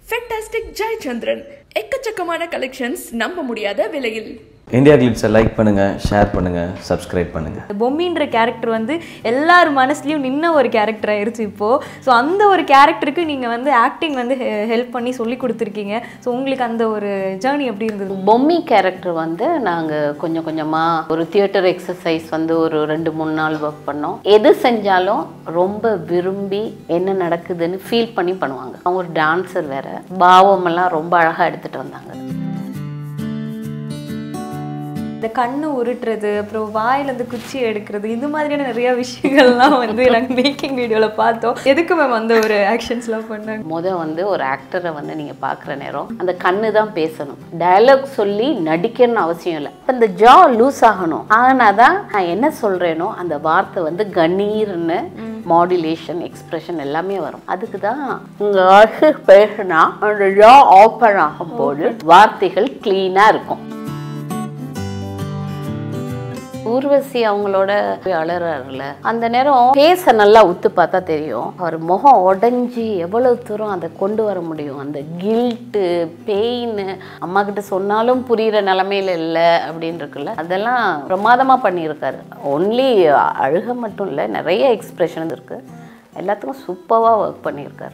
Fantastic Jayachandran. எக்கச்சக்கமான collections நம்ப முடியாத விலையில். IndiaGlitz லைக் பண்ணுங்க, ஷேர் பண்ணுங்க, சப்ஸ்கிரைப் பண்ணுங்க. பொம்மின்ற கேரக்டர் வந்து எல்லார் மனசுலயும் நின்ன ஒரு கேரக்டர் ஆயிருச்சு இப்போ. ஸோ அந்த ஒரு கேரக்டருக்கு நீங்க வந்து ஆக்டிங் வந்து ஹெல்ப் பண்ணி சொல்லி கொடுத்துருக்கீங்க. ஸோ உங்களுக்கு அந்த ஒரு ஜேர்னி எப்படி இருந்தது? பொம்மி கேரக்டர் வந்து நாங்க கொஞ்சம் கொஞ்சமா ஒரு தியேட்டர் எக்ஸசைஸ் வந்து ஒரு 2-3 நாள் ஒர்க் பண்ணோம். எது செஞ்சாலும் ரொம்ப விரும்பி என்ன நடக்குதுன்னு ஃபீல் பண்ணி பண்ணுவாங்க. அவங்க ஒரு டான்ஸர் வேற, பாவமெல்லாம் ரொம்ப அழகா எடுத்துட்டு வந்தாங்க. இந்த கண்ணு உருட்டுறது, அப்புறம் வாயிலேருந்து குச்சி எடுக்கிறது, இது மாதிரியான நிறைய விஷயங்கள்லாம் வந்து நாங்கள் மேக்கிங் வீடியோவில் பார்த்தோம். எதுக்கு மேம் அந்த ஒரு ஆக்ஷன்ஸ்லாம் பண்ணாங்க? வந்து ஒரு ஆக்டரை வந்து நீங்கள் பார்க்குற நேரம் அந்த கண்ணு தான் பேசணும். டயலாக் சொல்லி நடிக்கணும்னு அவசியம் இல்லை. இப்போ இந்த ஜா லூஸ் ஆகணும். ஆனால் தான் நான் என்ன சொல்கிறேனோ அந்த வார்த்தை வந்து கணீர்னு மாடுலேஷன், எக்ஸ்பிரஷன் எல்லாமே வரும். அதுக்கு தான் உங்கள் அழகு பேசினா அந்த ஜா ஓப்பன் ஆகும்போது வார்த்தைகள் கிளீனாக இருக்கும். ஊர்வசி அவங்களோட அலறாருல அந்த நேரம் பேச நல்லா உத்து பார்த்தா தெரியும். அவர் முகம் உடஞ்சி எவ்வளவு தூரம் அதை கொண்டு வர முடியும். அந்த கில்ட்டு, பெயின், அம்மா கிட்ட சொன்னாலும் புரியுற நிலைமையில இல்லை அப்படின்னு இருக்குல்ல, அதெல்லாம் பிரமாதமா பண்ணியிருக்காரு. ஒன்லி அழுக மட்டும் இல்லை, நிறைய எக்ஸ்பிரஷன் இருக்கு. எல்லாத்துக்கும் சூப்பராக ஒர்க் பண்ணியிருக்காரு.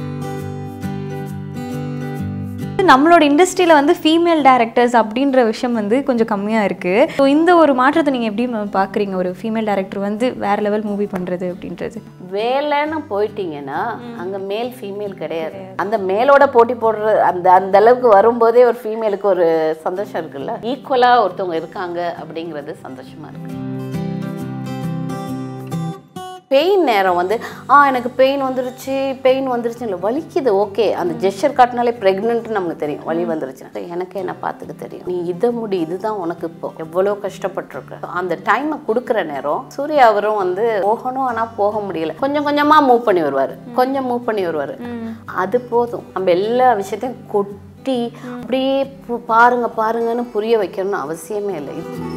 நம்மளோட இண்டஸ்ட்ரியில் வந்து ஃபீமேல் டைரக்டர்ஸ் அப்படின்ற விஷயம் வந்து கொஞ்சம் கம்மியாக இருக்குது. ஸோ இந்த ஒரு மாற்றத்தை நீங்கள் எப்படி பார்க்குறீங்க? ஒரு ஃபீமேல் டைரக்டர் வந்து வேறு லெவல் மூவி பண்ணுறது அப்படின்றது. வேலைன்னு போயிட்டீங்கன்னா அங்கே மேல் ஃபீமேல் கிடையாது. அந்த மேலோட போட்டி போடுற அந்த அளவுக்கு வரும்போதே ஒரு ஃபீமேலுக்கு ஒரு சந்தோஷம் இருக்குல்ல. ஈக்குவலாக ஒருத்தவங்க இருக்காங்க அப்படிங்கிறது சந்தோஷமாக இருக்குது. பெயின் நேரம் வந்து எனக்கு பெயின் வந்துருச்சு இல்லை, வலிக்குது, ஓகே, அந்த ஜெஸ்டர் காட்டினாலே ப்ரெக்னென்ட்னு நமக்கு தெரியும். வலி வந்துருச்சு, எனக்கு என்ன பார்த்துக்க தெரியும், நீ இதை முடி, இதுதான் உனக்கு இப்போ எவ்வளோ கஷ்டப்பட்டுருக்கு. அந்த டைமை கொடுக்குற நேரம் சூர்யா அவரும் வந்து போகணும், ஆனால் போக முடியல. கொஞ்சம் கொஞ்சமாக மூவ் பண்ணி வருவார். அது போதும். நம்ம எல்லா விஷயத்தையும் கொட்டி அப்படியே பாருங்கன்னு புரிய வைக்கணும்னு அவசியமே இல்லை.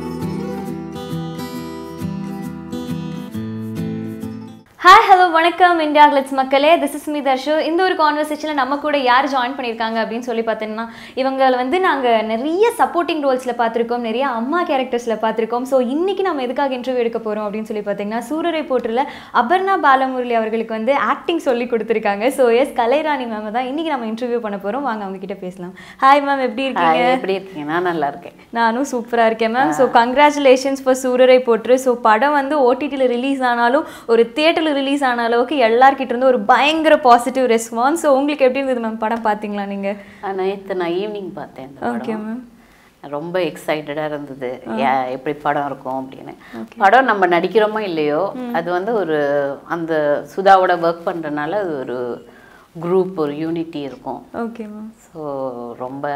ஹாய், ஹலோ, வணக்கம் IndiaGlitz மக்களே. This is me Darshu. இந்த ஒரு கான்வர்சேஷனில் நம்ம கூட யார் ஜாயின் பண்ணியிருக்காங்க அப்படின்னு சொல்லி பார்த்தீங்கன்னா, இவங்களை வந்து நாங்கள் நிறைய சப்போர்ட்டிங் ரோல்ஸில் பார்த்துருக்கோம், நிறைய அம்மா கேரக்டர்ஸில் பார்த்துருக்கோம். ஸோ இன்றைக்கி நம்ம எதுக்காக இன்டர்வியூ எடுக்க போகிறோம் அப்படின்னு சொல்லி பார்த்தீங்கன்னா, சூரரை போற்றில் அபர்ணா பாலமுரளி அவர்களுக்கு வந்து ஆக்டிங் சொல்லி கொடுத்துருக்காங்க. ஸோ கலைராணி மேம் தான் இன்றைக்கி நம்ம இன்டர்வியூ பண்ண போகிறோம். வாங்க அவங்க கிட்ட பேசலாம். ஹாய் மேம், எப்படி இருக்கீங்க? நான் நல்லா இருக்கேன். நானும் சூப்பராக இருக்கேன் ma'am. So congratulations for Soorarai Pottru. So படம் வந்து OTTயில் ரிலீஸ் ஆனாலும் ஒரு தியேட்டரில் ரிலீஸ் ஆன அளவுக்கு எல்லார்கிட்ட இருந்து ஒரு பயங்கர பாசிட்டிவ் ரெஸ்பான்ஸ். ஸோ உங்களுக்கு எப்படி இருந்தது மேம் படம்? பார்த்தீங்களா நீங்கள்? நேற்று நான் ஈவினிங் பார்த்தேன். Okay ma'am. ரொம்ப எக்ஸைட்டடாக இருந்தது, எப்படி படம் இருக்கும் அப்படின்னு. படம் நம்ம நடிக்கிறோமோ இல்லையோ, அது வந்து ஒரு அந்த சுதாவோட ஒர்க் பண்ணுறதுனால அது ஒரு குரூப், ஒரு யூனிட்டி இருக்கும். Okay ma'am. ஸோ ரொம்ப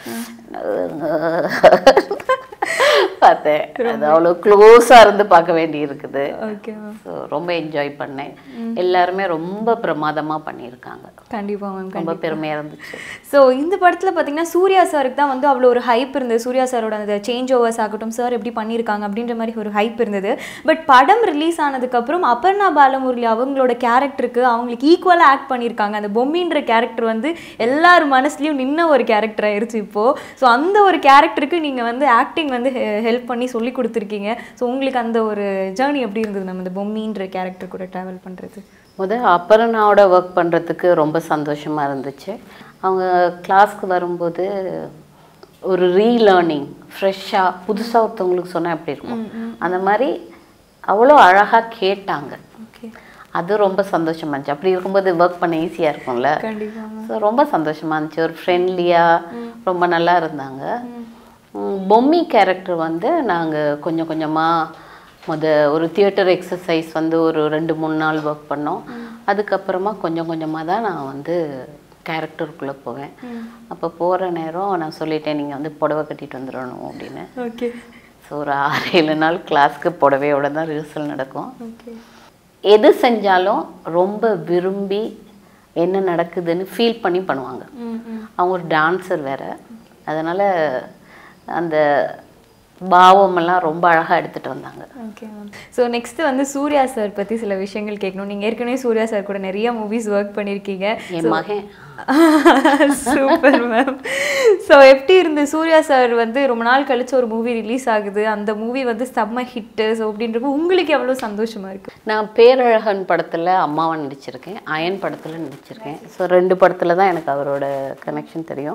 பார்த்தேன். அது அவ்வளோ க்ளோஸாக இருந்து பார்க்க வேண்டி இருக்குது. Okay ma'am. ஸோ ரொம்ப என்ஜாய் பண்ணேன். எல்லாருமே ரொம்ப பிரமாதமாக பண்ணியிருக்காங்க. கண்டிப்பாக மேம், ரொம்ப பெருமையாக இருந்துச்சு. ஸோ இந்த படத்தில் பார்த்தீங்கன்னா சூர்யா சாருக்கு தான் வந்து அவ்வளோ ஒரு ஹைப் இருந்தது. சூர்யா சாரோட அந்த சேஞ்ச் ஓவர்ஸ் ஆகட்டும், சார் எப்படி பண்ணியிருக்காங்க அப்படின்ற மாதிரி ஒரு ஹைப் இருந்தது. பட் படம் ரிலீஸ் ஆனதுக்கப்புறம் அபர்ணா பாலமுரளி அவங்களோட கேரக்டருக்கு அவங்களுக்கு ஈக்குவலாக ஆக்ட் பண்ணியிருக்காங்க. அந்த பொம்மின்ற கேரக்டர் வந்து எல்லார் மனசுலையும் நின்ன ஒரு கேரக்டர் ஆயிருச்சு இப்போது. ஸோ அந்த ஒரு கேரக்டருக்கு நீங்கள் வந்து ஆக்டிங் வந்து ஹெல்ப் பண்ணி சொல்லி கொடுத்துருக்கீங்க. ஸோ உங்களுக்கு அந்த ஒரு ஜேர்னி எப்படி இருந்தது நம்ம இந்த பொம்மின்ற கேரக்டர் கூட ட்ராவல் பண்ணுறது? அபர்ணாவோட ஒர்க் பண்ணுறதுக்கு ரொம்ப சந்தோஷமாக இருந்துச்சு. அவங்க கிளாஸ்க்கு வரும்போது ஒரு ரீலேர்னிங், ஃப்ரெஷ்ஷாக புதுசாக ஒருத்தவங்களுக்கு சொன்னால் எப்படி இருக்கும், அந்த மாதிரி அவ்வளோ அழகாக கேட்டாங்க. அது ரொம்ப சந்தோஷமாக இருந்துச்சு. அப்படி இருக்கும்போது ஒர்க் பண்ண ஈஸியாக இருக்கும்ல. ஸோ ரொம்ப சந்தோஷமாக இருந்துச்சு. ஒரு ஃப்ரெண்ட்லியாக ரொம்ப நல்லா இருந்தாங்க. பொம்மி கேரக்டர் வந்து நாங்கள் கொஞ்சம் கொஞ்சமாக ஒரு தியேட்டர் எக்ஸசைஸ் வந்து ஒரு 2-3 நாள் ஒர்க் பண்ணோம். அதுக்கப்புறமா கொஞ்சம் கொஞ்சமாக தான் நான் வந்து கேரக்டருக்குள்ளே போவேன். அப்போ போகிற நேரம் நான் சொல்லிட்டேன், நீங்கள் வந்து புடவை கட்டிட்டு வந்துடணும் அப்படின்னு. ஓகே. ஸோ ஒரு 6-7 நாள் கிளாஸ்க்கு புடவையோட தான் ரிஹர்சல் நடக்கும். எது செஞ்சாலும் ரொம்ப விரும்பி என்ன நடக்குதுன்னு ஃபீல் பண்ணி பண்ணுவாங்க. அவங்க ஒரு டான்ஸர் வேறு, அதனால் அந்த பாவமெல்லாம் ரொம்ப அழகாக எடுத்துகிட்டு வந்தாங்க. Okay ma'am. ஸோ நெக்ஸ்ட்டு வந்து சூர்யா சார் பற்றி சில விஷயங்கள் கேட்கணும். நீங்கள் ஏற்கனவே சூர்யா சார் கூட நிறைய மூவிஸ் ஒர்க் பண்ணியிருக்கீங்க. என் மகன் சூப்பர் மேம். ஸோ எப்படி இருந்து சூர்யா சார் வந்து ரொம்ப நாள் கழிச்சு ஒரு மூவி ரிலீஸ் ஆகுது, அந்த மூவி வந்து செம்ம ஹிட்டு. ஸோ அப்படின்றப்போ உங்களுக்கு எவ்வளோ சந்தோஷமாக இருக்குது? நான் பேரழகன் படத்தில் அம்மாவை நடிச்சிருக்கேன், அயன் படத்தில் நடிச்சிருக்கேன். ஸோ 2 படத்தில் தான் எனக்கு அவரோட கனெக்ஷன் தெரியும்.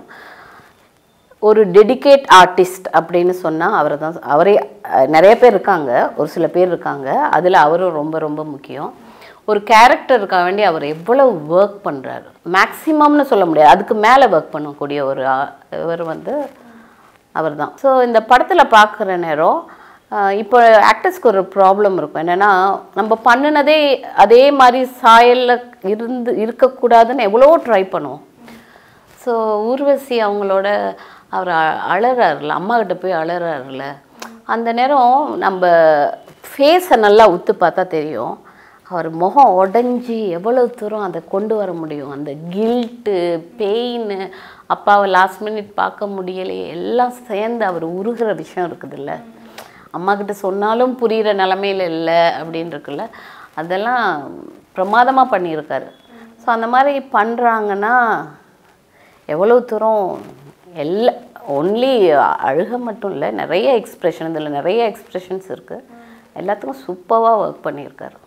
ஒரு டெடிகேட் ஆர்டிஸ்ட் அப்படின்னு சொன்னால் அவரே நிறைய பேர் இருக்காங்க, ஒரு சில பேர் இருக்காங்க, அதில் அவரும் ரொம்ப ரொம்ப முக்கியம். ஒரு கேரக்டருக்காக வேண்டி அவர் எவ்வளவு ஒர்க் பண்ணுறாரு, மேக்ஸிமம்னு சொல்ல முடியாது, அதுக்கு மேலே ஒர்க் பண்ணக்கூடிய இவர் வந்து அவர் தான். ஸோ இந்த படத்தில் பார்க்குற நேரம் இப்போ ஆக்டர்ஸ்க்கு ஒரு ப்ராப்ளம் இருக்கும். என்னென்னா நம்ம பண்ணினதே அதே மாதிரி சாயலில் இருக்கக்கூடாதுன்னு எவ்வளோ ட்ரை பண்ணுவோம். ஸோ ஊர்வசி அவங்களோட அவர் அழறாருல, அம்மாக்கிட்ட போய் அழறாருல, அந்த நேரம் நம்ம ஃபேஸை நல்லா உத்து பார்த்தா தெரியும் அவர் முகம் உடஞ்சி எவ்வளோ தூரம் அதை கொண்டு வர முடியும். அந்த கில்ட்டு, பெயின், அப்பாவை லாஸ்ட் மினிட் பார்க்க முடியலையே, எல்லாம் சேர்ந்து அவர் உருகிற விஷயம் இருக்குதுல்ல, அம்மாக்கிட்ட சொன்னாலும் புரிகிற நிலமையில் இல்லை அப்படின்னு இருக்குல்ல, அதெல்லாம் பிரமாதமாக பண்ணியிருக்காரு. ஸோ அந்த மாதிரி பண்ணுறாங்கன்னா எவ்வளோ தூரம் ஒன்லி அழுக மட்டும் இல்லை, நிறைய எக்ஸ்ப்ரெஷன், இதில் நிறைய எக்ஸ்ப்ரெஷன்ஸ் இருக்குது, எல்லாத்துக்கும் சூப்பராக ஒர்க் பண்ணியிருக்காரு.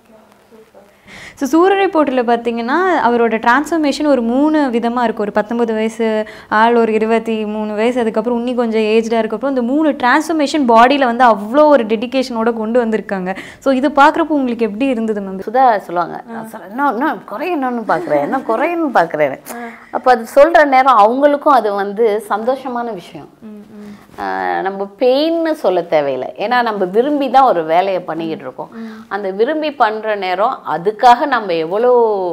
ஸோ சூரரை போட்டில் பார்த்தீங்கன்னா அவரோட டிரான்ஸ்ஃபர்மேஷன் ஒரு 3 விதமாக இருக்குது. ஒரு 19 வயசு ஆள், ஒரு 23 வயசு, அதுக்கப்புறம் இன்னும் கொஞ்சம் ஏஜ்டாக இருக்கப்போ இந்த 3 டிரான்ஸ்ஃபர்மேஷன் பாடியில் வந்து அவ்வளோ ஒரு டெடிக்கேஷனோட கொண்டு வந்திருக்காங்க. ஸோ இது பார்க்குறப்போ உங்களுக்கு எப்படி இருந்தது மேம்? சுதா சொல்லுவாங்க, இன்னும் குறையணும்னு பார்க்குறேன், என்ன குறையணும்னு பார்க்குறேன். அப்போ அது சொல்கிற நேரம் அவங்களுக்கும் அது வந்து சந்தோஷமான விஷயம். நம்ம பெயின்னு சொல்ல தேவையில்லை, ஏன்னா நம்ம விரும்பி தான் ஒரு வேலையை பண்ணிக்கிட்டு இருக்கோம். அந்த விரும்பி பண்ணுற நேரம் அதுக்காக நம்ம எவ்வளோ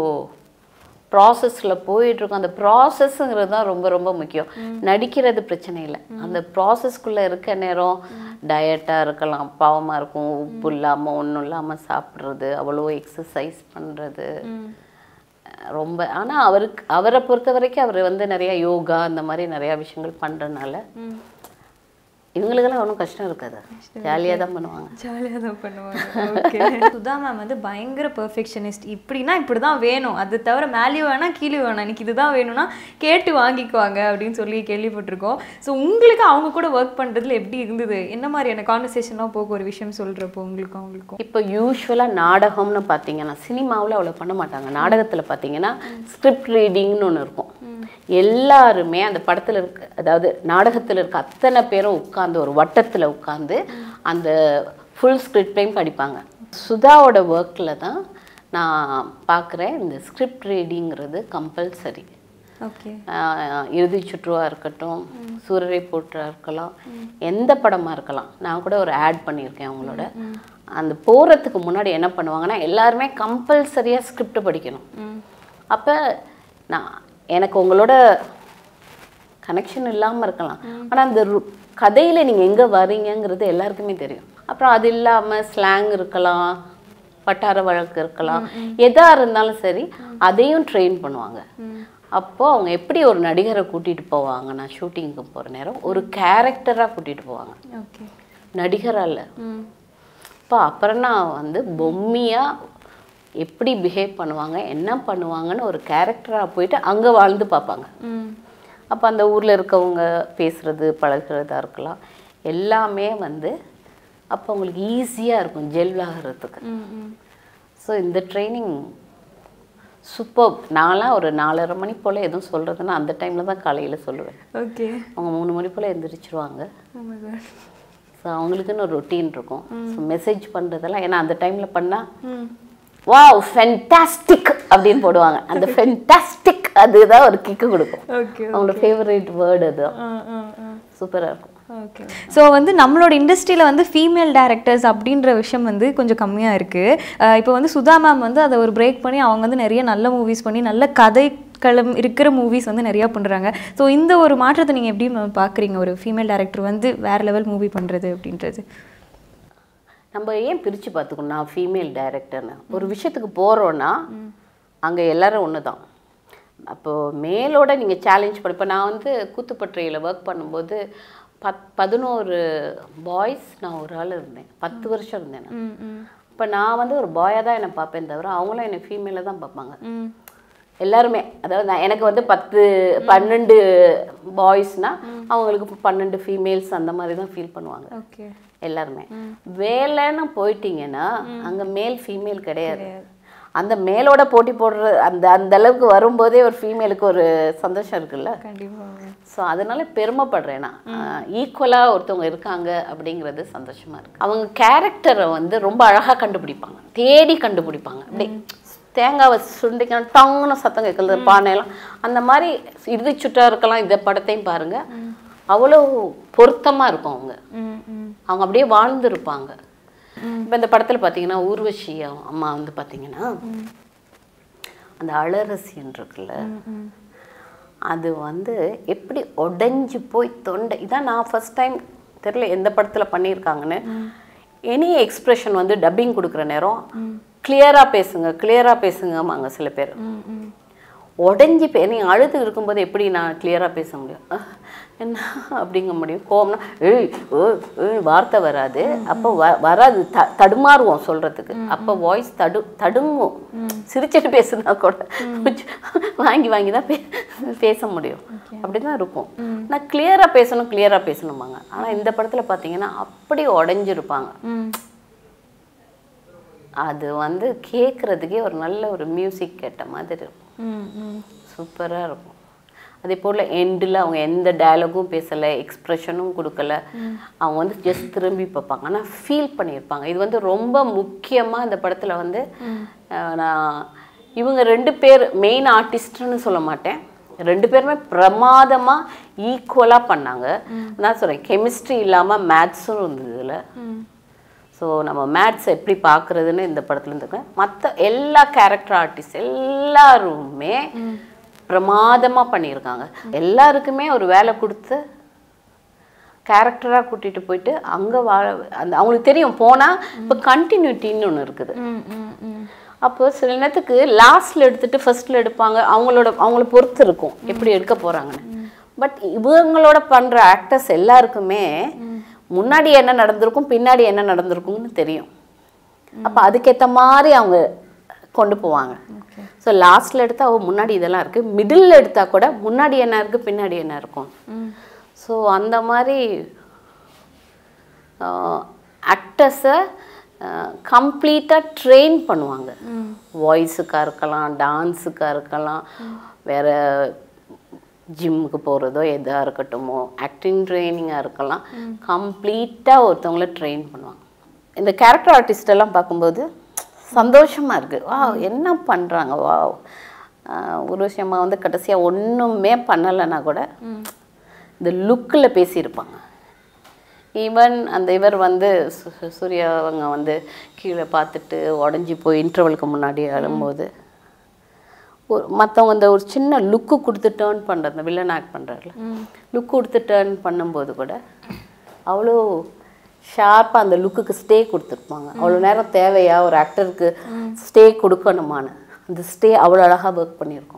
ப்ராசஸில் போயிட்டுருக்கோம். அந்த ப்ராசஸ்ஸுங்கிறது தான் ரொம்ப ரொம்ப முக்கியம். நடிக்கிறது பிரச்சனை இல்லை, அந்த ப்ராசஸ்க்குள்ளே இருக்க நேரம் டயட்டாக இருக்கலாம், பாவமாக இருக்கும், உப்பு இல்லாமல் ஒன்றும் இல்லாமல் சாப்பிட்றது, அவ்வளோ எக்ஸசைஸ் பண்ணுறது ரொம்ப. ஆனால் அவரை பொறுத்த வரைக்கும் அவர் வந்து நிறையா யோகா அந்த மாதிரி நிறையா விஷயங்கள் பண்ணுறதுனால இவங்களுக்கெல்லாம் ஒன்றும் கஷ்டம் இருக்காது, ஜாலியாக தான் பண்ணுவாங்க. ஜாலியாக தான் பண்ணுவாங்க. ஓகே. சுதா மேம் வந்து பயங்கர பெர்ஃபெக்ஷனிஸ்ட். இப்படின்னா இப்படி தான் வேணும், அது தவிர மேலேயே வேணாம் கீழே வேணாம், எனக்கு இதுதான் வேணும்னா கேட்டு வாங்கிக்குவாங்க அப்படின்னு சொல்லி கேள்விப்பட்டிருக்கோம். ஸோ உங்களுக்கு அவங்க கூட ஒர்க் பண்ணுறதுல எப்படி இருந்தது? என்ன மாதிரியான கான்வர்சேஷன்லாம் போக ஒரு விஷயம் சொல்கிறப்போ உங்களுக்கும் அவங்களுக்கும்? இப்போ யூஸ்வலாக நாடகம்னு பார்த்தீங்கன்னா சினிமாவில் அவ்வளோ பண்ண மாட்டாங்க. நாடகத்தில் பார்த்தீங்கன்னா ஸ்கிரிப்ட் ரீடிங்னு ஒன்று இருக்கும். எல்லாருமே அந்த படத்தில் இருக்க, அதாவது நாடகத்தில் இருக்க அத்தனை பேரும் உட்காந்து ஒரு வட்டத்தில் உட்காந்து அந்த ஃபுல் ஸ்கிரிப்டையும் படிப்பாங்க. சுதாவோட ஒர்க்கில் தான் நான் பார்க்குறேன் இந்த ஸ்கிரிப்ட் ரீடிங்கிறது கம்பல்சரி. ஓகே. இறுதி சுற்றுவாக இருக்கட்டும், சூரரை போற்றா இருக்கலாம், எந்த படமாக இருக்கலாம். நான் கூட ஒரு ஆட் பண்ணியிருக்கேன் அவங்களோட. அந்த போகிறதுக்கு முன்னாடி என்ன பண்ணுவாங்கன்னா எல்லாருமே கம்பல்சரியாக ஸ்கிரிப்ட் படிக்கணும். அப்போ எனக்கு உங்களோட கனெக்ஷன் இல்லாமல் இருக்கலாம், ஆனால் அந்த கதையில் நீங்கள் எங்கே வரீங்கங்கிறது எல்லாருக்குமே தெரியும். அப்புறம் அது இல்லாமல் ஸ்லாங் இருக்கலாம், வட்டார வழக்கு இருக்கலாம், எதாக இருந்தாலும் சரி அதையும் ட்ரெயின் பண்ணுவாங்க. அப்போது அவங்க எப்படி ஒரு நடிகரை கூட்டிகிட்டு போவாங்கன்னா ஷூட்டிங்க்கு போகிற நேரம் ஒரு கேரக்டராக கூட்டிகிட்டு போவாங்க, நடிகராக இல்லை. இப்போ அப்புறம்னா வந்து பொம்மையாக எப்படி பிஹேவ் பண்ணுவாங்க, என்ன பண்ணுவாங்கன்னு ஒரு கேரக்டராக போயிட்டு அங்கே வாழ்ந்து பார்ப்பாங்க. அப்போ அந்த ஊரில் இருக்கவங்க பேசுகிறது பழகிறதா இருக்கலாம், எல்லாமே வந்து அப்போ அவங்களுக்கு ஈஸியாக இருக்கும் ஜெல் ஆகிறதுக்கு. ஸோ இந்த ட்ரைனிங் சூப்பர். நான்லாம் ஒரு 4:30 மணி போல் எதுவும் சொல்கிறதுன்னா அந்த டைமில் தான் காலையில் சொல்லுவேன். ஓகே. அவங்க 3 மணி போல் எழுந்திரிச்சிருவாங்க. ஸோ அவங்களுக்குன்னு ஒரு ரொட்டீன் இருக்கும். ஸோ மெசேஜ் பண்ணுறதெல்லாம் ஏன்னா அந்த டைமில் பண்ணால் வாவ் ஃபென்டாஸ்டிக் அப்படின்னு போடுவாங்க. அந்த ஃபென்டாஸ்டிக் அதுதான் ஒரு கிக்கு கொடுக்கும். அவங்களோட ஃபேவரட் வேர்டு அது. சூப்பராக இருக்கும். ஓகே. ஸோ வந்து நம்மளோட இண்டஸ்ட்ரியில் வந்து ஃபீமேல் டேரக்டர்ஸ் அப்படின்ற விஷயம் வந்து கொஞ்சம் கம்மியாக இருக்குது. இப்போ வந்து சுதா மேம் வந்து அதை ஒரு பிரேக் பண்ணி அவங்க வந்து நிறைய நல்ல மூவிஸ் பண்ணி நல்ல கதைக்களம் இருக்கிற மூவிஸ் வந்து நிறையா பண்ணுறாங்க. ஸோ இந்த ஒரு மாற்றத்தை நீங்கள் எப்படி பார்க்குறீங்க? ஒரு ஃபீமேல் டேரக்டர் வந்து வேறு லெவல் மூவி பண்ணுறது அப்படின்றது நம்ம ஏன் பிரித்து பார்த்துக்கணும்? நான் ஃபீமேல் டைரக்டர்னு ஒரு விஷயத்துக்கு போகிறோன்னா அங்கே எல்லோரும் ஒன்று தான். அப்போது மேலோட நீங்கள் சேலஞ்ச் பண்ண, இப்போ நான் வந்து கூத்துப்பற்றையில் ஒர்க் பண்ணும்போது 11 பாய்ஸ், நான் ஒரு ஆள் இருந்தேன். 10 வருஷம் இருந்தேன் நான். இப்போ நான் வந்து ஒரு பாயாக தான் என்னை பார்ப்பேன் தவிர அவங்களும் என்னை ஃபீமேலாக தான் பார்ப்பாங்க எல்லாருமே. அதாவது எனக்கு வந்து 12 பாய்ஸ்னால் அவங்களுக்கு 12 ஃபீமேல்ஸ் அந்த மாதிரி தான் ஃபீல் பண்ணுவாங்க எல்லாருமே. வேலைன்னு போயிட்டீங்கன்னா அங்கே மேல் ஃபீமேல் கிடையாது. அந்த மேலோட போட்டி போடுற அந்த அளவுக்கு வரும்போதே ஒரு ஃபீமேலுக்கு ஒரு சந்தோஷம் இருக்குல்ல. ஸோ அதனால பெருமைப்படுறேன் நான். ஈக்குவலாக ஒருத்தவங்க இருக்காங்க அப்படிங்கிறது சந்தோஷமாக இருக்குது. அவங்க கேரக்டரை வந்து ரொம்ப அழகாக கண்டுபிடிப்பாங்க, தேடி கண்டுபிடிப்பாங்க. அப்படி தேங்காவை சுண்டிக்கணும் டங்குன்னு சத்தம் கேட்குறது பானையெல்லாம் அந்த மாதிரி இறுதி சுற்றா இருக்கலாம். இந்த படத்தையும் பாருங்கள், அவ்வளோ பொருத்தமாக இருக்கும். அவங்க அப்படியே வாழ்ந்துருப்பாங்க. இப்போ இந்த படத்தில் பார்த்தீங்கன்னா ஊர்வஷி அம்மா வந்து பார்த்தீங்கன்னா அந்த அழரசின் இருக்குல்ல, அது வந்து எப்படி உடைஞ்சு போய் தொண்டை, இதான் நான் ஃபர்ஸ்ட் டைம் தெரியல எந்த படத்தில் பண்ணியிருக்காங்கன்னு. எனி எக்ஸ்பிரஷன் வந்து டப்பிங் கொடுக்குற நேரம் கிளியராக பேசுங்கம்மாங்க சில பேர். உடஞ்சி நீ அழுது இருக்கும்போது எப்படி நான் கிளியராக பேச முடியும், என்ன அப்படிங்க முடியும்? கோவம்னா வார்த்தை வராது, அப்போ வராது, தடுமாறுவோம் சொல்கிறதுக்கு. அப்போ வாய்ஸ் தடுங்கும். சிரிச்சுட்டு பேசுனா கூட வாங்கி தான் பேச முடியும். அப்படி தான் இருக்கும். நான் கிளியராக பேசணுமாங்க. ஆனால் இந்த படத்தில் பார்த்தீங்கன்னா அப்படி உடஞ்சிருப்பாங்க. அது வந்து கேட்குறதுக்கே ஒரு நல்ல ஒரு மியூசிக் கேட்ட மாதிரி இருக்கும். சூப்பராக இருக்கும். அதே போல் எண்டில் அவங்க எந்த டயலாகும் பேசலை, எக்ஸ்ப்ரெஷனும் கொடுக்கல. அவங்க வந்து ஜஸ்ட் திரும்பி பார்ப்பாங்க, ஆனால் ஃபீல் பண்ணியிருப்பாங்க. இது வந்து ரொம்ப முக்கியமாக இந்த படத்தில் வந்து நான் இவங்க 2 பேர் மெயின் ஆர்டிஸ்ட்னு சொல்ல மாட்டேன், 2 பேருமே பிரமாதமாக ஈக்குவலாக பண்ணாங்க. நான் சொல்கிறேன், கெமிஸ்ட்ரி இல்லாமல் மேத்ஸும் இருந்தது இதில். ஸோ நம்ம மேத்ஸ் எப்படி பார்க்குறதுன்னு இந்த படத்தில் இருந்துருக்கேன். மற்ற எல்லா கேரக்டர் ஆர்டிஸ்ட் எல்லாருமே பிரமாதமாக பண்ணியிருக்காங்க. எல்லாருக்குமே ஒரு வேலை கொடுத்து கேரக்டராக கூட்டிகிட்டு போயிட்டு அங்கே அவங்களுக்கு தெரியும் போனால் இப்போ கண்டினியூட்டின்னு ஒன்று இருக்குது. அப்போ சில நேரத்துக்கு லாஸ்ட்டில் எடுத்துகிட்டு ஃபர்ஸ்ட்டில் எடுப்பாங்க. அவங்கள பொறுத்து இருக்கும் எப்படி எடுக்க போகிறாங்கன்னு. பட் இவங்களோட பண்ணுற ஆக்டர்ஸ் எல்லாருக்குமே முன்னாடி என்ன நடந்திருக்கும் பின்னாடி என்ன நடந்திருக்கும்னு தெரியும். அப்போ அதுக்கேற்ற மாதிரி அவங்க கொண்டு போவாங்க. ஸோ லாஸ்ட்டில் எடுத்தால் முன்னாடி இதெல்லாம் இருக்குது, மிடில் எடுத்தால் கூட முன்னாடி என்ன இருக்குது பின்னாடி என்ன இருக்கும். ஸோ அந்த மாதிரி ஆக்டர்ஸை கம்ப்ளீட்டாக ட்ரெயின் பண்ணுவாங்க. வாய்ஸுக்காக இருக்கலாம், டான்ஸுக்காக இருக்கலாம், வேறு ஜிம்முக்கு போகிறதோ எதாக இருக்கட்டுமோ, ஆக்டிங் ட்ரைனிங்காக இருக்கலாம், கம்ப்ளீட்டாக ஒருத்தவங்கள ட்ரெயின் பண்ணுவாங்க. இந்த கேரக்டர் ஆர்டிஸ்டெல்லாம் பார்க்கும்போது சந்தோஷமாக இருக்குது. வா என்ன பண்ணுறாங்க, வா ஒரு விஷயமா வந்து கடைசியாக ஒன்றுமே பண்ணலைன்னா கூட இந்த லுக்கில் பேசியிருப்பாங்க. ஈவன் அந்த இவர் வந்து சூர்யா அவங்க வந்து கீழே பார்த்துட்டு உடஞ்சி போய் இன்டர்வலுக்கு முன்னாடி அழும்போது மற்றவங்க அந்த ஒரு சின்ன லுக்கு கொடுத்து டேர்ன் பண்ணுறது, வில்லன் ஆக்ட் பண்ணுறாருல, லுக்கு கொடுத்து டேர்ன் பண்ணும்போது கூட அவ்வளோ ஷார்ப்பாக அந்த லுக்குக்கு ஸ்டே கொடுத்துருப்பாங்க. அவ்வளோ நேரம் தேவையா ஒரு ஆக்டருக்கு ஸ்டே கொடுக்கணுமான்னு, அந்த ஸ்டே அவ்வளோ அழகாக ஒர்க் பண்ணியிருக்கோம்.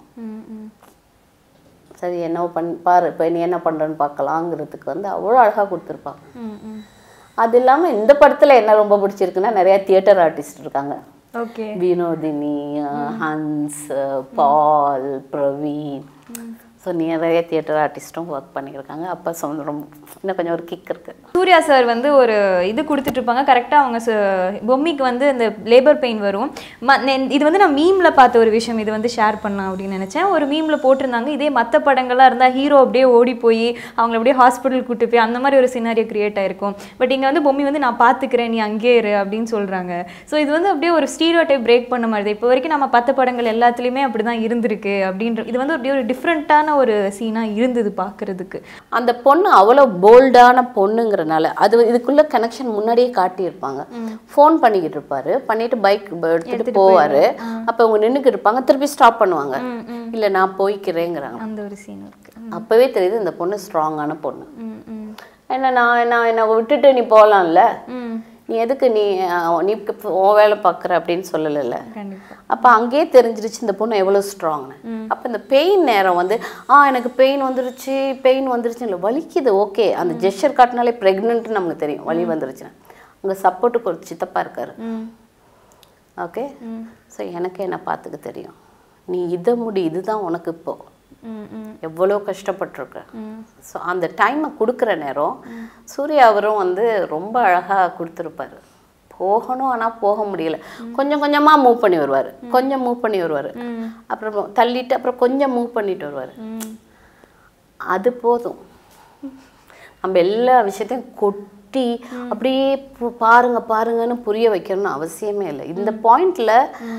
சரி என்ன பாரு இப்போ நீ என்ன பண்ணுறன்னு பார்க்கலாங்கிறதுக்கு வந்து அவ்வளோ அழகாக கொடுத்துருப்பாங்க. அது இல்லாமல் இந்த படத்தில் என்ன ரொம்ப பிடிச்சிருக்குன்னா நிறையா தியேட்டர் ஆர்டிஸ்ட் இருக்காங்க. Vinodhini, Hans, Paul, Praveen, so நிறைய தியேட்டர் ஆர்டிஸ்ட்டும் ஒர்க் பண்ணியிருக்காங்க. அப்போ ரொம்ப இன்னும் கொஞ்சம் ஒரு கிக் இருக்குது. சூர்யா சார் வந்து ஒரு இது கொடுத்துட்ருப்பாங்க கரெக்டாக. அவங்க பொம்மிக்கு வந்து இந்த லேபர் பெயின் வரும். இது வந்து நான் மீமில் பார்த்த ஒரு விஷயம், இது வந்து ஷேர் பண்ணலாம் அப்படின்னு நினச்சேன். ஒரு மீமில் போட்டிருந்தாங்க, இதே மற்ற படங்கள்லாம் இருந்தால் ஹீரோ அப்படியே ஓடி போய் அவங்கள அப்படியே ஹாஸ்பிட்டல் கூட்டு போய் அந்த மாதிரி ஒரு சினாரியோ கிரியேட் ஆகிருக்கும். பட் இங்கே வந்து பொம்மி வந்து நான் பார்த்துக்கிறேன் நீ அங்கே இரு அப்படின்னு சொல்கிறாங்க. ஸோ இது வந்து அப்படியே ஒரு ஸ்டீரியோடைப் பிரேக் பண்ண மாதிரி. இப்போ வரைக்கும் நம்ம 10 படங்கள் எல்லாத்துலேயுமே அப்படி தான் இருந்திருக்கு அப்படின்ற, இது வந்து அப்படியே ஒரு டிஃப்ரெண்ட்டான ஒரு சீனாக இருந்தது பார்க்குறதுக்கு. அந்த பொண்ணு அவ்வளோ போல்டான பொண்ணுங்கிறனால அது இதுக்குள்ள கனெக்ஷன் முன்னாடியே காட்டியிருப்பாங்க. ஃபோன் பண்ணிக்கிட்டு இருப்பாரு, பண்ணிட்டு பைக் எடுத்துட்டு போவாரு. அப்போ அவங்க நின்றுக்கிட்டு இருப்பாங்க, திருப்பி ஸ்டாப் பண்ணுவாங்க, இல்லை நான் போய்க்கிறேங்கிறாங்க. அந்த ஒரு சீன் இருக்கு. அப்பவே தெரியுது இந்த பொண்ணு ஸ்ட்ராங்கான பொண்ணு. என்ன நான் என்ன விட்டுட்டு நீ போகலாம்ல, நீ எதுக்கு நீ உன் வேலை பார்க்குற அப்படின்னு சொல்லலைல்ல. அப்போ அங்கேயே தெரிஞ்சிருச்சு இந்த பொண்ணு எவ்வளோ ஸ்ட்ராங்னு. அப்போ இந்த பெயின் நேரம் வந்து எனக்கு பெயின் வந்துருச்சு இல்லை வலிக்குது, ஓகே அந்த ஜெஸ்டர் காட்டினாலே ப்ரெக்னென்ட்னு நமக்கு தெரியும் வலி வந்துருச்சுன்னா. அங்கே சப்போர்ட்டுக்கு ஒரு சித்தப்பா இருக்காரு. ஓகே, ஸோ எனக்கு என்ன பார்த்துக்க தெரியும், நீ இதுதான் உனக்கு இப்போ எவ்வளோ கஷ்டப்பட்டிருக்க. ஸோ அந்த டைமை கொடுக்குற நேரம் சூர்யா அவரும் வந்து ரொம்ப அழகாக கொடுத்துருப்பாரு. போகணும் ஆனால் போக முடியல, கொஞ்சம் கொஞ்சமாக மூவ் பண்ணி வருவார், அப்புறம் தள்ளிட்டு அப்புறம் கொஞ்சம் மூவ் பண்ணிட்டு வருவார். அது போதும். நம்ம எல்லா விஷயத்தையும் கொட்டி அப்படியே பாருங்கன்னு புரிய வைக்கணும்னு அவசியமே இல்லை. இந்த பாயிண்டில்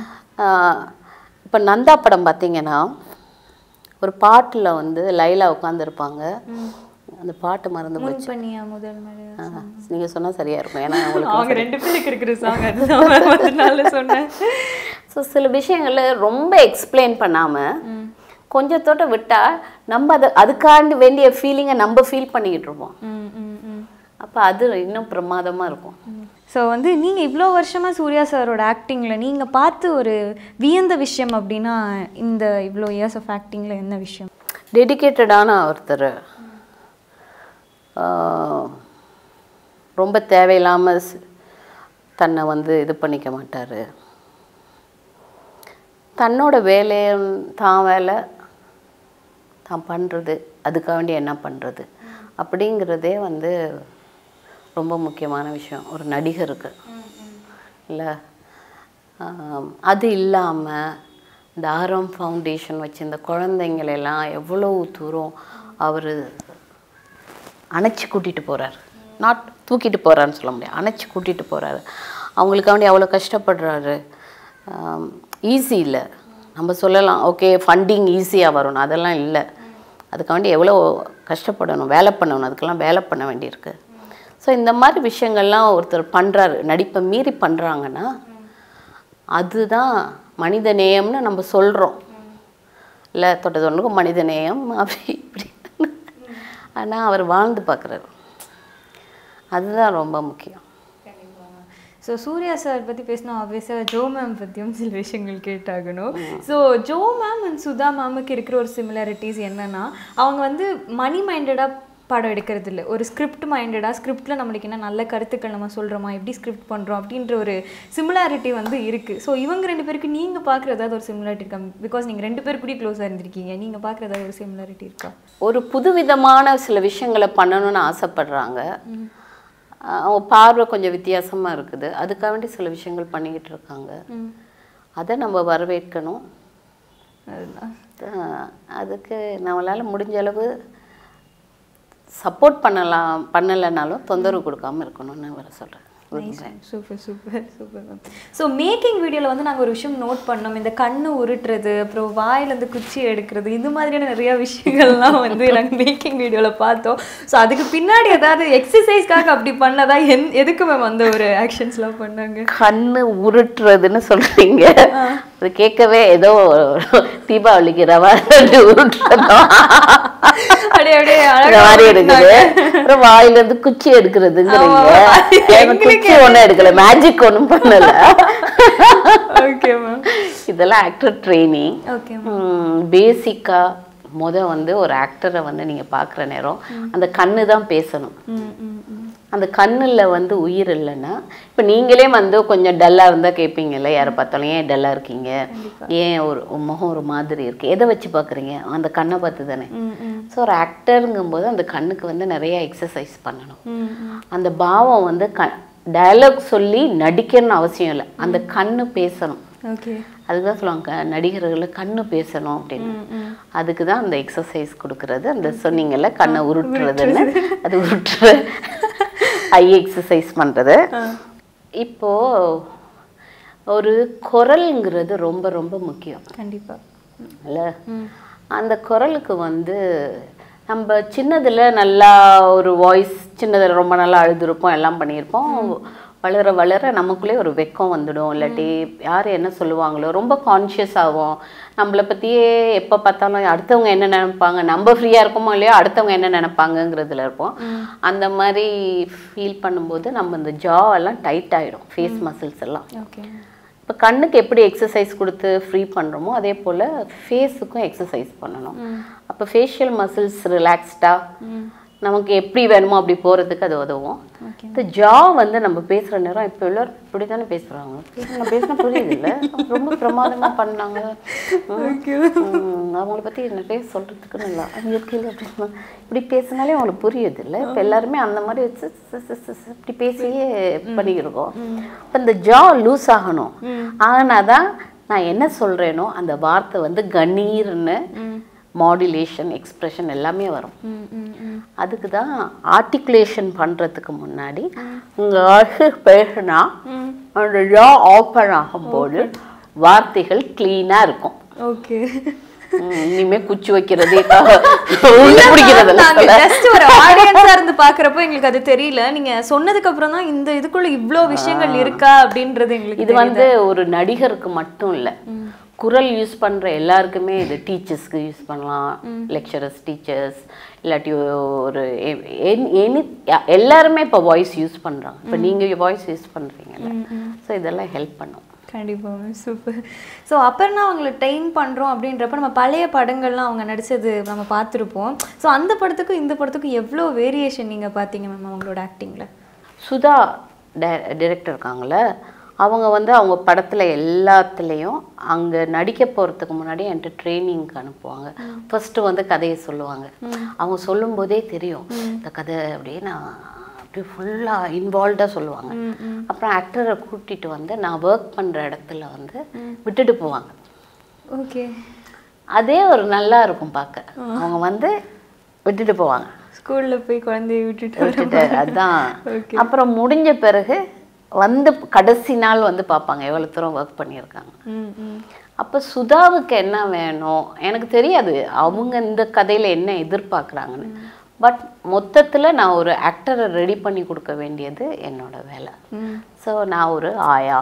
இப்போ நந்தா படம் பார்த்தீங்கன்னா ஒரு பாட்டில் வந்து லைலா உட்காந்துருப்பாங்க, அந்த பாட்டு மறந்து போச்சு. நீங்கள் சொன்னால் சரியாக இருக்கும், ஏன்னா ஸோ சில விஷயங்களை ரொம்ப எக்ஸ்பிளைன் பண்ணாமல் கொஞ்சத்தோட விட்டால் நம்ம அதுக்காண்டி வேண்டிய ஃபீலிங்கை நம்ம ஃபீல் பண்ணிக்கிட்டு இருப்போம். அப்போ அது இன்னும் பிரமாதமாக இருக்கும். ஸோ வந்து நீங்கள் இவ்வளோ வருஷமாக சூர்யா சாரோட ஆக்டிங்கில் நீங்கள் பார்த்து ஒரு வியந்த விஷயம் அப்படின்னா இந்த இவ்வளோ இயர்ஸ் ஆஃப் ஆக்டிங்கில் என்ன விஷயம்? டெடிக்கேட்டடான ஒருத்தர், ரொம்ப தேவையில்லாமல் தன்னை வந்து இது பண்ணிக்க மாட்டார். தன்னோட வேலையை தான் பண்ணுறது, அதுக்காக வேண்டி என்ன பண்ணுறது அப்படிங்கிறதே வந்து ரொம்ப முக்கியமான விஷயம் ஒரு நடிகருக்கு இல்லை. அது இல்லாமல் இந்த ஆரம் ஃபவுண்டேஷன் வச்சு இந்த குழந்தைங்களெல்லாம் எவ்வளோ தூரம் அவர் அணைச்சி கூட்டிகிட்டு போகிறார். நாட் தூக்கிட்டு போகிறாருன்னு சொல்ல முடியாது, அணைச்சி கூட்டிகிட்டு போகிறாரு. அவங்களுக்காண்டி அவ்வளோ கஷ்டப்படுறாரு. ஈஸி இல்லை. நம்ம சொல்லலாம் ஓகே ஃபண்டிங் ஈஸியாக வரணும், அதெல்லாம் இல்லை. அதுக்காண்டி எவ்வளோ கஷ்டப்படணும், வேலை பண்ணணும், அதுக்கெல்லாம் வேலை பண்ண வேண்டியிருக்கு. ஸோ இந்த மாதிரி விஷயங்கள்லாம் ஒருத்தர் பண்ணுறாரு, நடிப்பை மீறி பண்ணுறாங்கன்னா அதுதான் மனித நேயம்னு நம்ம சொல்கிறோம் இல்லை. தொட்டதொன்றுக்கு மனித நேயம் அப்படி இப்படி. ஆனால் அவர் வாழ்ந்து பார்க்குறாரு, அதுதான் ரொம்ப முக்கியம். ஸோ சூர்யா சார் பற்றி பேசினா ஆப்வியஸாக ஜோ மேம் பற்றியும் சில விஷயங்கள் கேட்டாகணும். So Jo ma'am and Sudha மேமுக்கு இருக்கிற ஒரு சிமிலாரிட்டிஸ் என்னென்னா, அவங்க வந்து மணி மைண்டடாக படம் எடுக்கிறது இல்லை, ஒரு ஸ்கிரிப்ட் மைண்டடாக ஸ்கிரிப்டில் நம்மளுக்கு என்ன நல்ல கருத்துக்கள் நம்ம சொல்கிறோமா, எப்படி ஸ்கிரிப்ட் பண்ணுறோம் அப்படின்ற ஒரு சிமிலாரிட்டி வந்து இருக்குது. ஸோ இவங்க ரெண்டு பேருக்கு நீங்கள் பார்க்குற ஏதாவது ஒரு சிமிலாரிட்டி இருக்கா? பிகாஸ் நீங்கள் ரெண்டு பேர் கூட க்ளோஸாக இருந்திருக்கீங்க, நீங்கள் பார்க்குற ஏதாவது ஒரு சிமிலாரிட்டி இருக்கா? ஒரு புதுவிதமான சில விஷயங்களை பண்ணணும்னு ஆசைப்படுறாங்க, அவங்க பார்வை கொஞ்சம் வித்தியாசமாக இருக்குது, அதுக்காக வேண்டி சில விஷயங்கள் பண்ணிக்கிட்டு இருக்காங்க. அதை நம்ம வரவேற்கணும். அதுக்கு நம்மளால் முடிஞ்ச அளவு சப்போர்ட் பண்ணலைனாலும் தொந்தரவு கொடுக்காமல் இருக்கணும்னு வர சொல்கிறேன். Super super super ma'am. So making வீடியோவில் வந்து நாங்கள் ஒரு விஷயம் நோட் பண்ணோம், இந்த கண்ணு உருட்டுறது, அப்புறம் வாயிலேருந்து குச்சி எடுக்கிறது, இது மாதிரியான நிறையா விஷயங்கள்லாம் வந்து நாங்கள் மேக்கிங் வீடியோவில் பார்த்தோம். ஸோ அதுக்கு பின்னாடி ஏதாவது எக்ஸசைஸ்க்காக அப்படி பண்ணதா எதுக்கு மேம் அந்த ஒரு ஆக்ஷன்ஸ்லாம் பண்ணாங்க? கண்ணு உருட்டுறதுன்னு சொல்கிறீங்க, அது கேட்கவே ஏதோ தீபாவளிக்கு ரவா உருட்டுறதோ அப்படியே அப்படியே மாதிரி இருக்குது. அப்புறம் வாயிலேருந்து குச்சி எடுக்கிறதுங்கிறீங்க, ஒன்றும் எடுக்கல, மேஜிக் ஒன்றும் பண்ணல. இதெல்லாம் ஆக்டர் ட்ரைனிங். பேசிக்கா வந்து ஒரு ஆக்டரை வந்து நீங்க பாக்குற நேரம் அந்த கண்ணு தான் பேசணும். அந்த கண்ணுல வந்து உயிர் இல்லைன்னா, இப்போ நீங்களே வந்து கொஞ்சம் டல்லா இருந்தா கேட்பீங்கல்ல, யாரை பார்த்தாலும் ஏன் டல்லா இருக்கீங்க, ஏன் ஒரு முகம் ஒரு மாதிரி இருக்கு, எதை வச்சு பாக்குறீங்க, அந்த கண்ணை பார்த்து தானே. ஸோ ஒரு ஆக்டருங்கும்போது அந்த கண்ணுக்கு வந்து நிறைய எக்ஸசைஸ் பண்ணணும். அந்த பாவம் வந்து டயலாக் சொல்லி நடிக்கணும்னு அவசியம் இல்லை, அந்த கண்ணு பேசணும். அதுதான் சொல்லுவாங்க நடிகர்கள் கண்ணு பேசணும் அப்படின்னு. அதுக்கு தான் அந்த எக்ஸசைஸ் கொடுக்கறது. அந்த சொன்னீங்கல்ல கண்ணை உருட்டுறதுன்னு, அது உருட்டுற ஐ எக்ஸசைஸ் பண்ணுறது. இப்போ ஒரு குரலுங்கிறது ரொம்ப ரொம்ப முக்கியம் கண்டிப்பாக இல்லை. அந்த குரலுக்கு வந்து நம்ம சின்னதில் நல்லா ஒரு வாய்ஸ், சின்னதில் ரொம்ப நல்லா அழுதுருப்போம், எல்லாம் பண்ணியிருப்போம், வளர வளர நமக்குள்ளே ஒரு வெக்கம் வந்துடும். இல்லாட்டி யார் என்ன சொல்லுவாங்களோ ரொம்ப கான்ஷியஸ் ஆகும். நம்மளை பற்றியே எப்போ பார்த்தாலும் அடுத்தவங்க என்ன நினைப்பாங்க, நம்ம ஃப்ரீயாக இருக்கோமோ இல்லையோ அடுத்தவங்க என்ன நினைப்பாங்கங்கிறதுல இருப்போம். அந்த மாதிரி ஃபீல் பண்ணும்போது நம்ம இந்த ஜா எல்லாம் டைட் ஆகிடும், ஃபேஸ் மசில்ஸ் எல்லாம். இப்போ கண்ணுக்கு எப்படி எக்ஸசைஸ் கொடுத்து ஃப்ரீ பண்ணுறோமோ அதே போல் ஃபேஸுக்கும் எக்ஸசைஸ் பண்ணணும். அப்போ ஃபேஷியல் மசில்ஸ் ரிலாக்ஸ்டாக நமக்கு எப்படி வேணுமோ அப்படி போகிறதுக்கு அது உதவும். இந்த ஜா வந்து நம்ம பேசுகிற நேரம் இப்போ எல்லோரும் இப்படி தானே பேசுகிறாங்க. பேசினா புரியுது இல்லை, ரொம்ப பிரமாதமாக பண்ணாங்க, அவங்கள பற்றி நிறைய சொல்கிறதுக்கு நல்லா இப்படி பேசினாலே அவங்களுக்கு புரியுது இல்லை. இப்போ எல்லாருமே அந்த மாதிரி இப்படி பேசியே பண்ணிக்கிருக்கோம். இப்போ இந்த ஜா லூஸ் ஆகணும். ஆனால் தான் நான் என்ன சொல்கிறேனோ அந்த வார்த்தை வந்து கணீர்னு மாடுலேஷன் எக்ஸ்பிரஷன் எல்லாமே வரும். அதுக்கு தான் ஆர்டிகுலேஷன் பண்ணுறதுக்கு முன்னாடி உங்கள் அழகு பேசுனா அந்த ஜா ஓப்பன் ஆகும்போது வார்த்தைகள் க்ளீனாக இருக்கும். ஓகே, இனிமே குச்சி வைக்கிறது பாக்குறப்போ எங்களுக்கு அது தெரியல. நீங்க சொன்னதுக்கு அப்புறம் தான் இந்த இதுக்குள்ள இவ்ளோ விஷயங்கள் இருக்கா அப்படின்றது எங்களுக்கு. இது வந்து ஒரு நடிகருக்கு மட்டும் இல்லை, குரல் யூஸ் பண்ணுற எல்லாருக்குமே இது. டீச்சர்ஸ்க்கு யூஸ் பண்ணலாம், லெக்சரர்ஸ், டீச்சர்ஸ், இல்லாட்டி ஒரு எல்லாருமே இப்போ வாய்ஸ் யூஸ் பண்ணுறாங்க. இப்போ நீங்கள் வாய்ஸ் யூஸ் பண்ணுறீங்கல்ல, ஸோ இதெல்லாம் ஹெல்ப் பண்ணும். கண்டிப்பாக, சூப்பர். ஸோ அப்புறம்னா அவங்களை ட்ரெயின் பண்ணுறோம் அப்படின்றப்ப நம்ம பழைய படங்கள்லாம் அவங்க நடித்தது நம்ம பார்த்துருப்போம். ஸோ அந்த படத்துக்கும் இந்த படத்துக்கும் எவ்வளோ வேரியேஷன் நீங்கள் பார்த்தீங்க மேம் அவங்களோட ஆக்டிங்கில்? சுதா டைரக்டர் இருக்காங்களே, அவங்க வந்து அவங்க படத்தில் எல்லாத்துலேயும் அங்கே நடிக்க போகிறதுக்கு முன்னாடி என்கிட்ட ட்ரைனிங்க்கு அனுப்புவாங்க. ஃபஸ்ட்டு வந்து கதையை சொல்லுவாங்க. அவங்க சொல்லும்போதே தெரியும் இந்த கதை அப்படியே நான் அப்படி ஃபுல்லாக இன்வால்வ்டாக சொல்லுவாங்க. அப்புறம் ஆக்டரை கூட்டிகிட்டு வந்து நான் ஒர்க் பண்ணுற இடத்துல வந்து விட்டுட்டு போவாங்க. ஓகே, அதே ஒரு நல்லா இருக்கும் பார்க்க. அவங்க வந்து விட்டுட்டு போவாங்க, ஸ்கூலில் போய் குழந்தைய விட்டுட்டு அதுதான். அப்புறம் முடிஞ்ச பிறகு வந்து கடைசி நாள் வந்து பார்ப்பாங்க எவ்வளோ தூரம் ஒர்க் பண்ணியிருக்காங்க. அப்போ சுதாவுக்கு என்ன வேணும் எனக்கு தெரியாது, அவங்க இந்த கதையில் என்ன எதிர்பார்க்குறாங்கன்னு. பட் மொத்தத்தில் நான் ஒரு ஆக்டரை ரெடி பண்ணி கொடுக்க வேண்டியது என்னோட வேலை. ஸோ நான் ஒரு ஆயா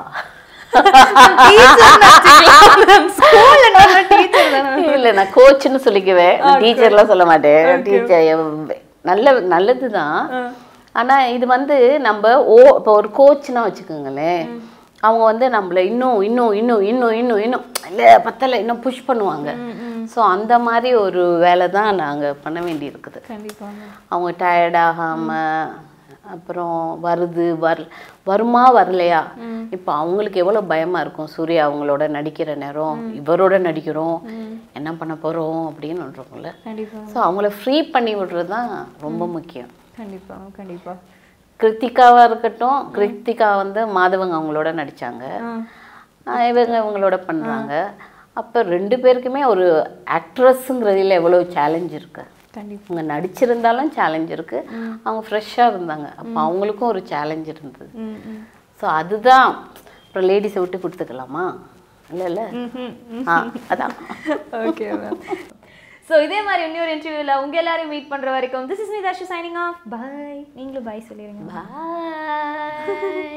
இல்லை, நான் கோச்சுன்னு சொல்லிக்குவேன், டீச்சர்லாம் சொல்ல மாட்டேன். டீச்சர் நல்லது தான். ஆனால் இது வந்து நம்ம இப்போ ஒரு கோச்சுன்னா வச்சுக்கோங்களேன், அவங்க வந்து நம்மளை இன்னும் இன்னும் இன்னும் இன்னும் இன்னும் இன்னும் இல்லை பத்தலை இன்னும் புஷ் பண்ணுவாங்க. ஸோ அந்த மாதிரி ஒரு வேலை தான் நாங்கள் பண்ண வேண்டி இருக்குது. அவங்க டயர்டாகாமல் அப்புறம் வருமா வரலையா. இப்போ அவங்களுக்கு எவ்வளோ பயமாக இருக்கும், சூர்யா அவங்களோட நடிக்கிற நேரம் இவரோட நடிக்கிறோம் என்ன பண்ண போகிறோம் அப்படின்னு இருக்கும்ல. ஸோ அவங்கள ஃப்ரீ பண்ணி விடுறது தான் ரொம்ப முக்கியம். கண்டிப்பாக கண்டிப்பாக. கிருத்திகாவாக இருக்கட்டும், கிருத்திகா வந்து மாதவங்க அவங்களோட நடித்தாங்க, இவங்களோட பண்ணுறாங்க. அப்போ ரெண்டு பேருக்குமே ஒரு ஆக்ட்ரஸுங்கிறதுல எவ்வளோ சேலஞ்ச் இருக்குது. அவங்க நடிச்சிருந்தாலும் சேலஞ்ச் இருக்குது, அவங்க ஃப்ரெஷ்ஷாக இருந்தாங்க, அப்போ அவங்களுக்கும் ஒரு சேலஞ்ச் இருந்தது. ஸோ அதுதான். அப்புறம் லேடிஸை விட்டு கொடுத்துக்கலாமா? இல்லை அதான். Okay ma'am. ஸோ இதே மாதிரி இன்னொரு இன்டர்வியூவில் உங்கள் எல்லாரும் மீட் பண்ணுற வரைக்கும் this is me Darshu signing off. Bye. நீங்களும் பாய் சொல்லிடுங்க. பாய்.